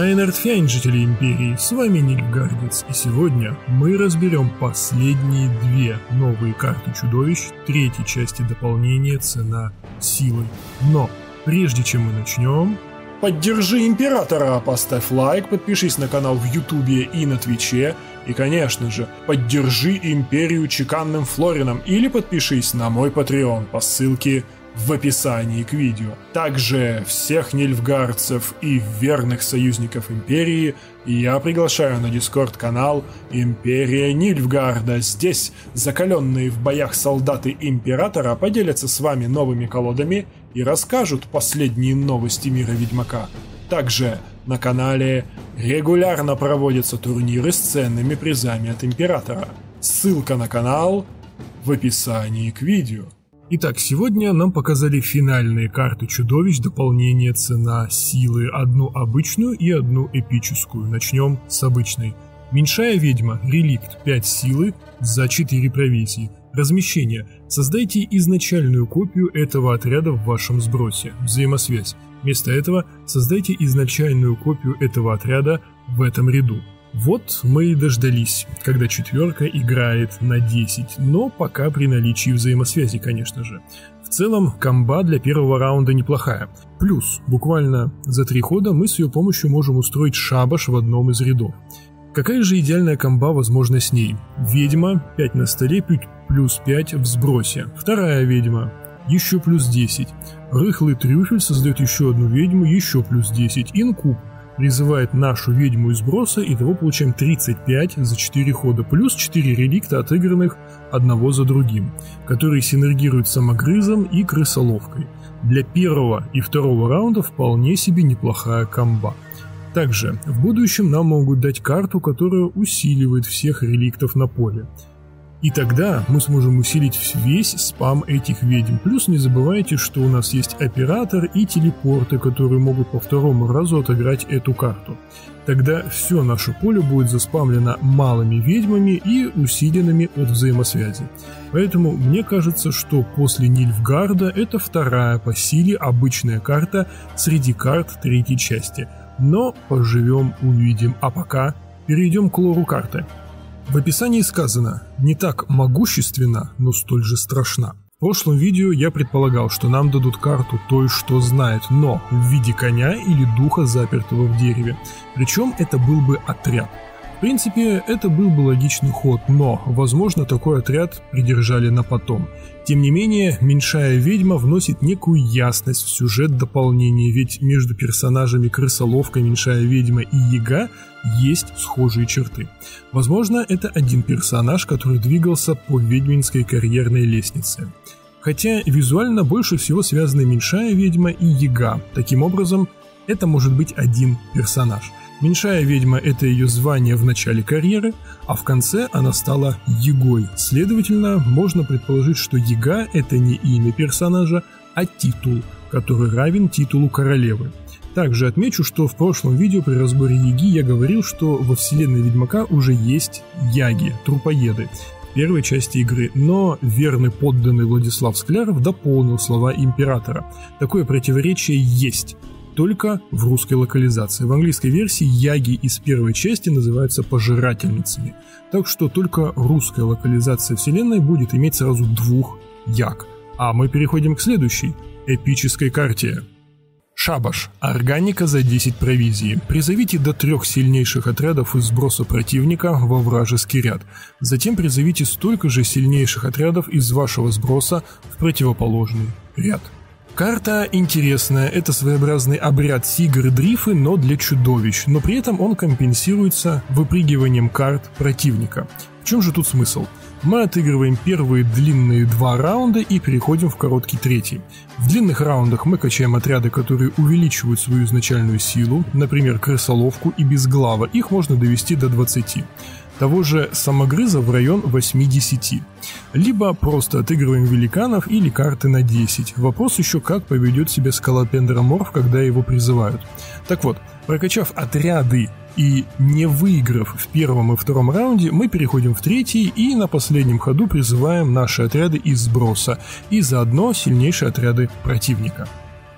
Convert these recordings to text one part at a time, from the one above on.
Айнертфяйн, жители Империи, с вами Нильфгардец, и сегодня мы разберем последние две новые карты чудовищ третьей части дополнения «Цена силой». Но прежде чем мы начнем... Поддержи Императора, поставь лайк, подпишись на канал в Ютубе и на Твиче, и, конечно же, поддержи Империю чеканным флорином или подпишись на мой Patreon по ссылке в описании к видео. Также всех нильфгардцев и верных союзников Империи я приглашаю на Дискорд-канал Империя Нильфгарда. Здесь закаленные в боях солдаты Императора поделятся с вами новыми колодами и расскажут последние новости мира Ведьмака. Также на канале регулярно проводятся турниры с ценными призами от Императора. Ссылка на канал в описании к видео. Итак, сегодня нам показали финальные карты чудовищ дополнения «Цена силы», одну обычную и одну эпическую. Начнем с обычной. Меньшая ведьма, реликт, 5 силы за 4 провизии. Размещение. Создайте изначальную копию этого отряда в вашем сбросе. Взаимосвязь. Вместо этого создайте изначальную копию этого отряда в этом ряду. Вот мы и дождались, когда четверка играет на 10, но пока при наличии взаимосвязи, конечно же. В целом, комба для первого раунда неплохая. Плюс, буквально за 3 хода мы с ее помощью можем устроить шабаш в одном из рядов. Какая же идеальная комба возможна с ней? Ведьма, 5 на столе, плюс 5 в сбросе. Вторая ведьма, еще плюс 10. Рыхлый трюфель создает еще одну ведьму, еще плюс 10. Инкуб призывает нашу ведьму из сброса, и того получаем 35 за 4 хода, плюс 4 реликта, отыгранных одного за другим, которые синергируют с самогрызом и крысоловкой. Для первого и второго раунда вполне себе неплохая комба. Также в будущем нам могут дать карту, которая усиливает всех реликтов на поле. И тогда мы сможем усилить весь спам этих ведьм. Плюс не забывайте, что у нас есть оператор и телепорты, которые могут по второму разу отыграть эту карту. Тогда все наше поле будет заспамлено малыми ведьмами и усиленными от взаимосвязи. Поэтому мне кажется, что после Нильфгарда это вторая по силе обычная карта среди карт третьей части. Но поживем увидим, а пока перейдем к лору карты. В описании сказано: не так могущественна, но столь же страшна. В прошлом видео я предполагал, что нам дадут карту той, что знает, но в виде коня или духа, запертого в дереве. Причем это был бы отряд. В принципе, это был бы логичный ход, но, возможно, такой отряд придержали на потом. Тем не менее, меньшая ведьма вносит некую ясность в сюжет дополнения, ведь между персонажами крысоловка, меньшая ведьма и яга есть схожие черты. Возможно, это один персонаж, который двигался по ведьминской карьерной лестнице. Хотя визуально больше всего связаны меньшая ведьма и яга. Таким образом, это может быть один персонаж. Меньшая ведьма – это ее звание в начале карьеры, а в конце она стала ягой. Следовательно, можно предположить, что яга – это не имя персонажа, а титул, который равен титулу королевы. Также отмечу, что в прошлом видео при разборе яги я говорил, что во вселенной Ведьмака уже есть яги, трупоеды, в первой части игры, но верный подданный Владислав Скляров дополнил слова Императора. Такое противоречие есть. Только в русской локализации. В английской версии яги из первой части называются пожирательницами. Так что только русская локализация вселенной будет иметь сразу 2 яг. А мы переходим к следующей эпической карте. Шабаш. Органика за 10 провизии. Призовите до 3 сильнейших отрядов из сброса противника во вражеский ряд. Затем призовите столько же сильнейших отрядов из вашего сброса в противоположный ряд. Карта интересная, это своеобразный обряд Сигр-Дрифы, но для чудовищ, но при этом он компенсируется выпрыгиванием карт противника. В чем же тут смысл? Мы отыгрываем первые длинные 2 раунда и переходим в короткий третий. В длинных раундах мы качаем отряды, которые увеличивают свою изначальную силу, например, крысоловку и безглава, их можно довести до 20. Того же самогрыза в район 80. Либо просто отыгрываем великанов или карты на 10. Вопрос еще, как поведет себя скалопендроморф, когда его призывают. Так вот, прокачав отряды и не выиграв в первом и втором раунде, мы переходим в третий и на последнем ходу призываем наши отряды из сброса и заодно сильнейшие отряды противника.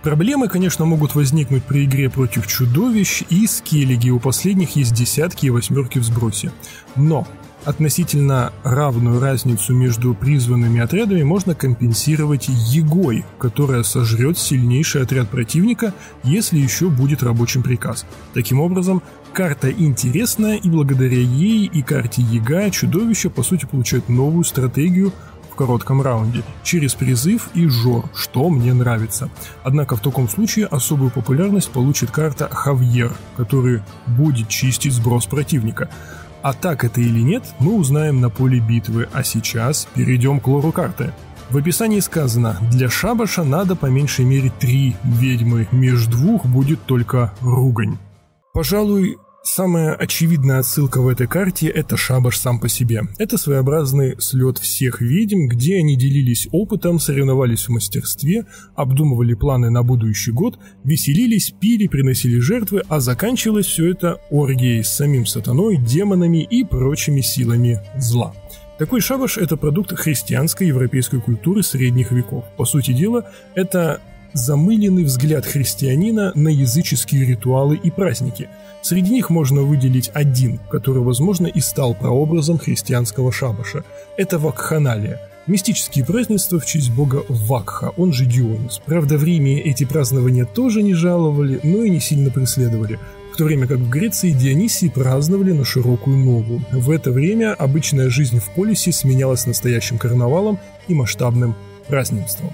Проблемы, конечно, могут возникнуть при игре против чудовищ и скеллиги, у последних есть десятки и восьмерки в сбросе. Но относительно равную разницу между призванными отрядами можно компенсировать ягой, которая сожрет сильнейший отряд противника, если еще будет рабочим приказ. Таким образом, карта интересная, и благодаря ей и карте яга чудовища по сути получают новую стратегию в коротком раунде, через призыв и жор, что мне нравится. Однако в таком случае особую популярность получит карта Хавьер, который будет чистить сброс противника. А так это или нет, мы узнаем на поле битвы, а сейчас перейдем к лору карты. В описании сказано, для шабаша надо по меньшей мере 3 ведьмы, меж двух будет только ругань. Пожалуй, самая очевидная отсылка в этой карте – это шабаш сам по себе. Это своеобразный слет всех ведьм, где они делились опытом, соревновались в мастерстве, обдумывали планы на будущий год, веселились, пили, приносили жертвы, а заканчивалось все это оргией с самим сатаной, демонами и прочими силами зла. Такой шабаш – это продукт христианской европейской культуры средних веков. По сути дела, это замыленный взгляд христианина на языческие ритуалы и праздники. Среди них можно выделить один, который, возможно, и стал прообразом христианского шабаша. Это вакханалия. Мистические празднества в честь бога Вакха, он же Дионис. Правда, в Риме эти празднования тоже не жаловали, но и не сильно преследовали. В то время как в Греции Дионисий праздновали на широкую ногу. В это время обычная жизнь в полисе сменялась настоящим карнавалом и масштабным празднеством.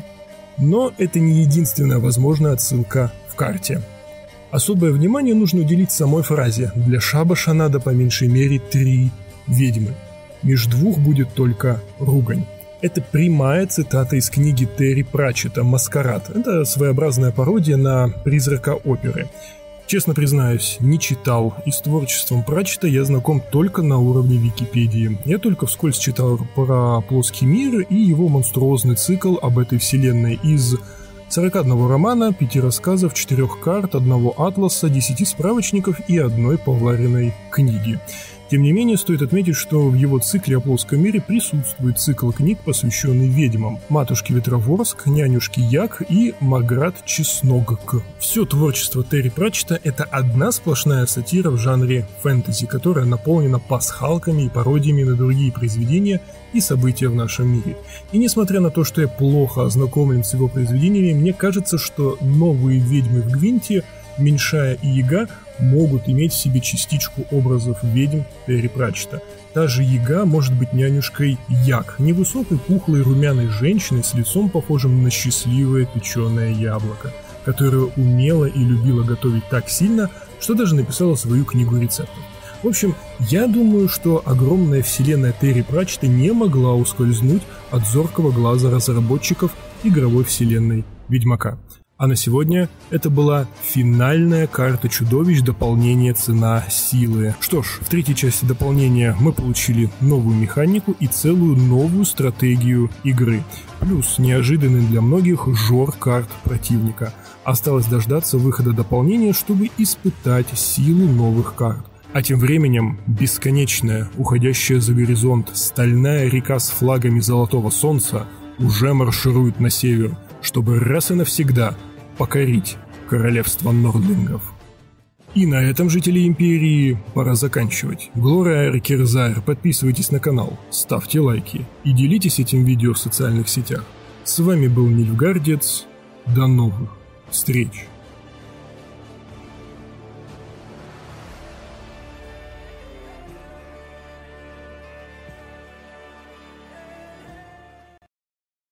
Но это не единственная возможная отсылка в карте. Особое внимание нужно уделить самой фразе «Для шабаша надо по меньшей мере 3 ведьмы. Меж двух будет только ругань». Это прямая цитата из книги Терри Пратчетта «Маскарад». Это своеобразная пародия на призрака оперы. Честно признаюсь, не читал, и с творчеством Пратчетта я знаком только на уровне Википедии. Я только вскользь читал про плоский мир и его монструозный цикл об этой вселенной из 41 романа, 5 рассказов, 4 карт, 1 атласа, 10 справочников и 1 поваренной книги. Тем не менее, стоит отметить, что в его цикле о плоском мире присутствует цикл книг, посвященный ведьмам: Матушке Ветроворск, Нянюшке Яг и Марград Чесногк. Все творчество Терри Пратчетта – это одна сплошная сатира в жанре фэнтези, которая наполнена пасхалками и пародиями на другие произведения и события в нашем мире. И несмотря на то, что я плохо ознакомлен с его произведениями, мне кажется, что новые ведьмы в Гвинте, Меньшая и Яга, могут иметь в себе частичку образов ведьм Терри Пратчетта. Та же Яга может быть нянюшкой Яг, невысокой, пухлой, румяной женщиной с лицом, похожим на счастливое печеное яблоко, которая умела и любила готовить так сильно, что даже написала свою книгу рецептов. В общем, я думаю, что огромная вселенная Терри Пратчетта не могла ускользнуть от зоркого глаза разработчиков игровой вселенной Ведьмака. А на сегодня это была финальная карта чудовищ дополнения «Цена силы». Что ж, в третьей части дополнения мы получили новую механику и целую новую стратегию игры. Плюс неожиданный для многих жор карт противника. Осталось дождаться выхода дополнения, чтобы испытать силу новых карт. А тем временем бесконечная, уходящая за горизонт, стальная река с флагами золотого солнца уже марширует на север, чтобы раз и навсегда покорить королевство нордлингов. И на этом, жители Империи, пора заканчивать. Глория Кирзайр, подписывайтесь на канал, ставьте лайки и делитесь этим видео в социальных сетях. С вами был Нильфгардец, до новых встреч!